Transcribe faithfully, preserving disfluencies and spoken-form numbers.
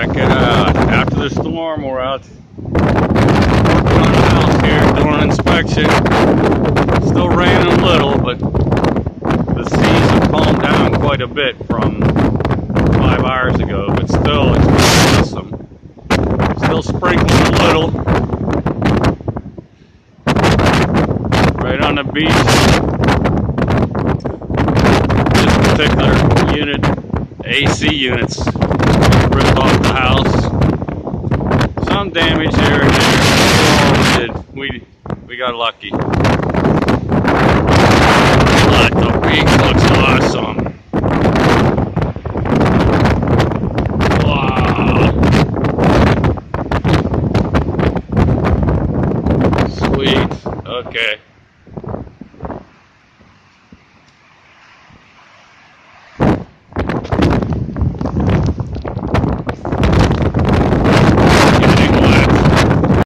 Check it out. After the storm, we're out working on the house here, doing an inspection. Still raining a little, but the seas have calmed down quite a bit from five hours ago. But still, it's awesome. Still sprinkling a little. Right on the beach. This particular unit, A C units, ripped off the house. Some damage here and there. Oh, we did. We we got lucky. But the beach looks awesome.